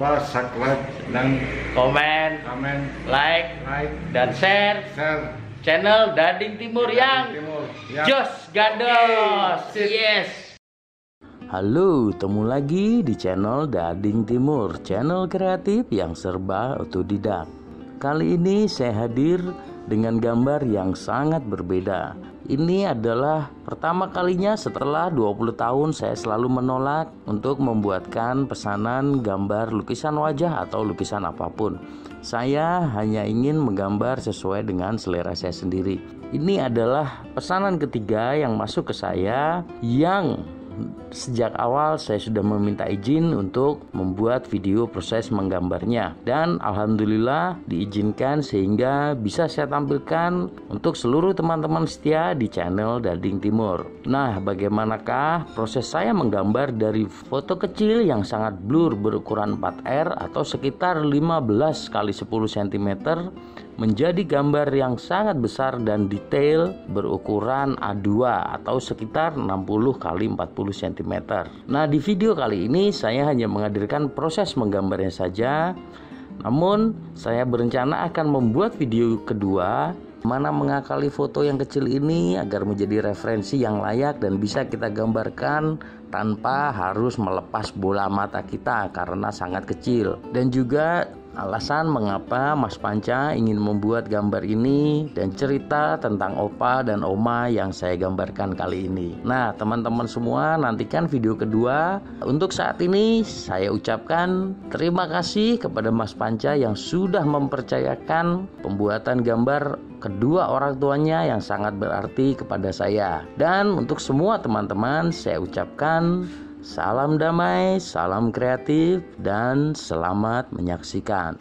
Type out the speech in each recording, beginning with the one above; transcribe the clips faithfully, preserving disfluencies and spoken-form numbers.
lupa subscribe dan komen, komen, like, like, dan share share channel Dading Timur yang Timur. Ya. Jos Gados. Yes. Halo, temu lagi di channel Dading Timur, channel kreatif yang serba otodidak. Kali ini saya hadir dengan gambar yang sangat berbeda. Ini adalah pertama kalinya setelah dua puluh tahun saya selalu menolak untuk membuatkan pesanan gambar lukisan wajah atau lukisan apapun. Saya hanya ingin menggambar sesuai dengan selera saya sendiri. Ini adalah pesanan ketiga yang masuk ke saya, yang sejak awal saya sudah meminta izin untuk membuat video proses menggambarnya, dan alhamdulillah diizinkan sehingga bisa saya tampilkan untuk seluruh teman-teman setia di channel Dading Timur. Nah, bagaimanakah proses saya menggambar dari foto kecil yang sangat blur berukuran empat R atau sekitar lima belas kali sepuluh sentimeter menjadi gambar yang sangat besar dan detail berukuran A dua atau sekitar enam puluh kali empat puluh sentimeter. Nah, di video kali ini saya hanya menghadirkan proses menggambarnya saja. Namun saya berencana akan membuat video kedua mana mengakali foto yang kecil ini agar menjadi referensi yang layak dan bisa kita gambarkan tanpa harus melepas bola mata kita karena sangat kecil. Dan juga alasan mengapa Mas Panca ingin membuat gambar ini dan cerita tentang opa dan oma yang saya gambarkan kali ini. Nah, teman-teman semua, nantikan video kedua. Untuk saat ini saya ucapkan terima kasih kepada Mas Panca yang sudah mempercayakan pembuatan gambar kedua orang tuanya yang sangat berarti kepada saya. Dan untuk semua teman-teman saya ucapkan salam damai, salam kreatif, dan selamat menyaksikan.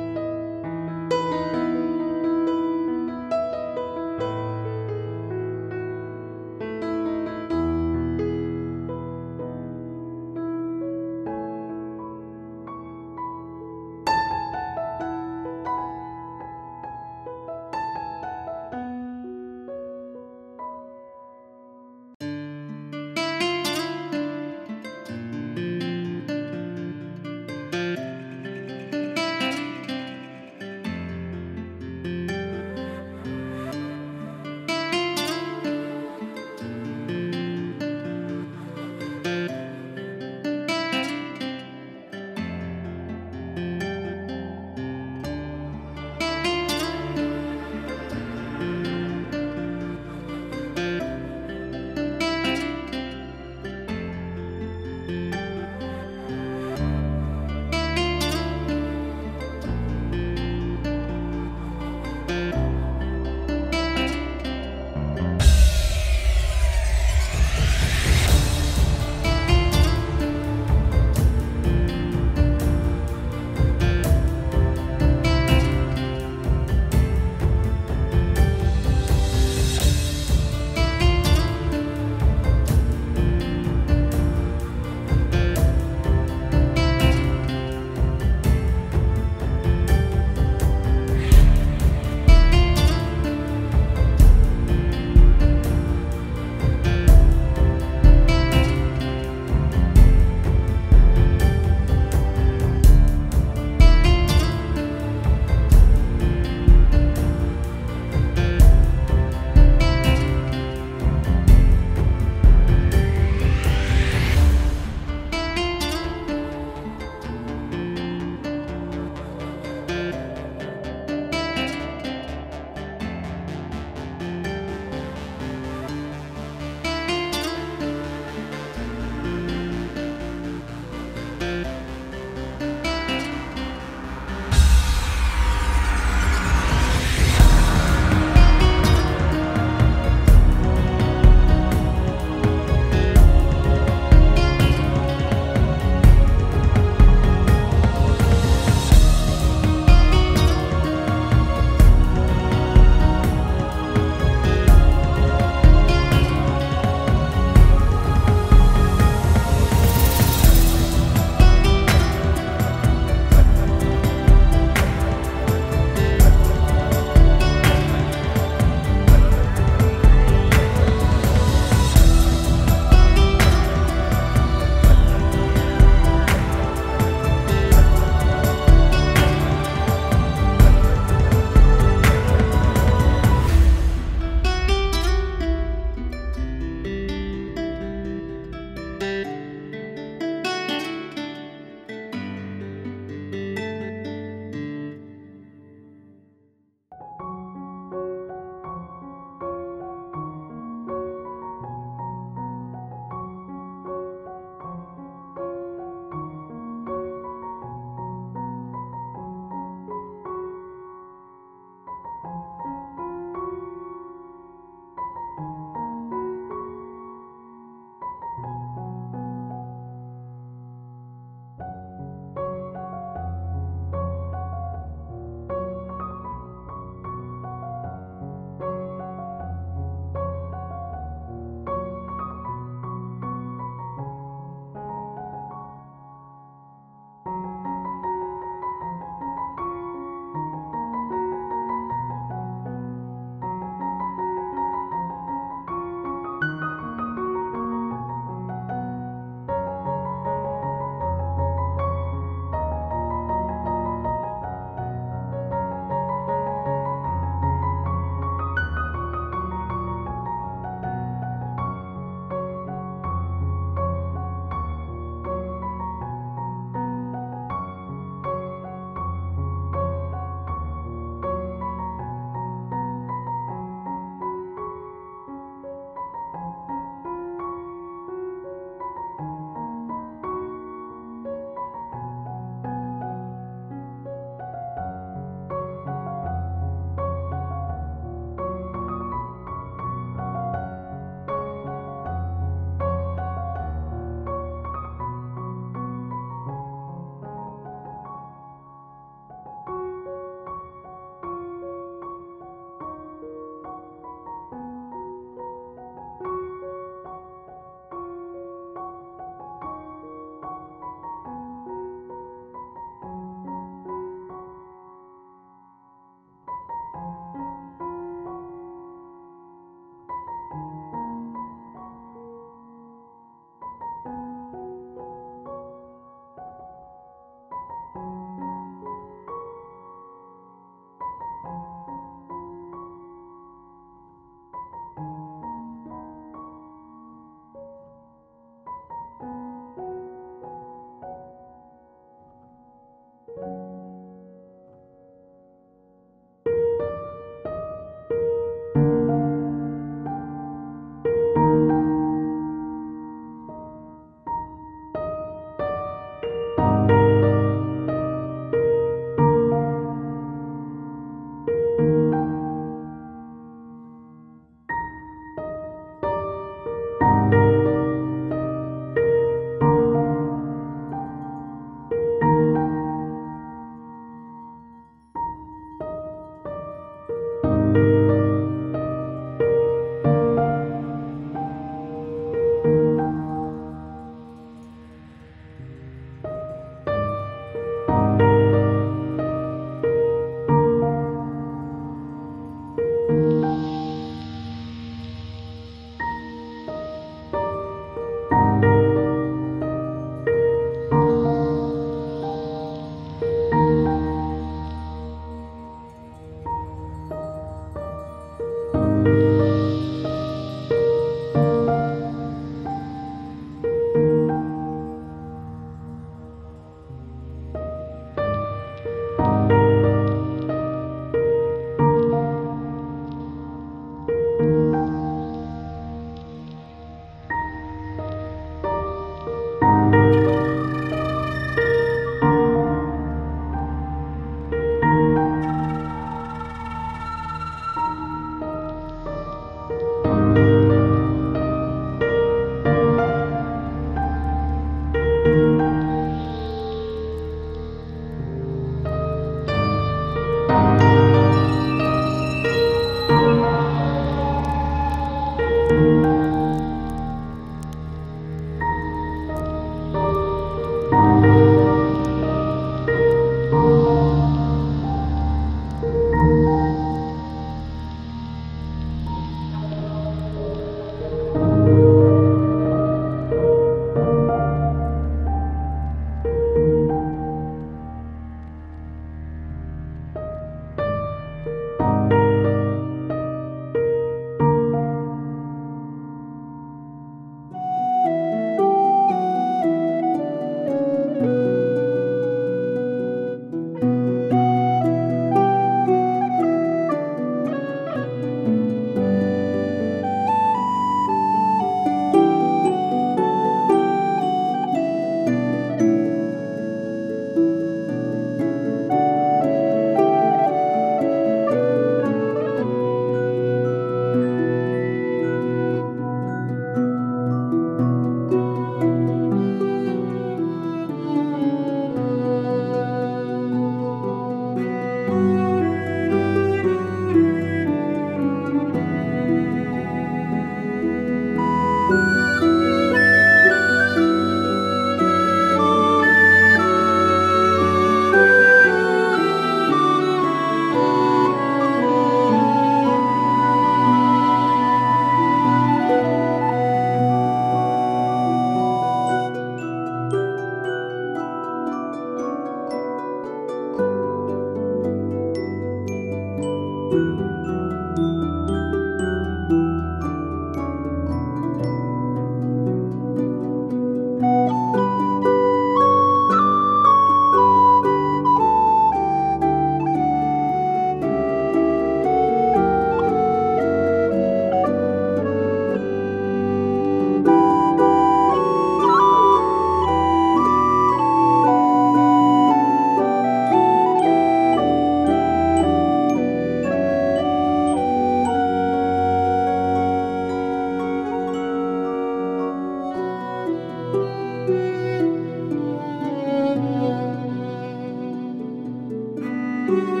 Thank you.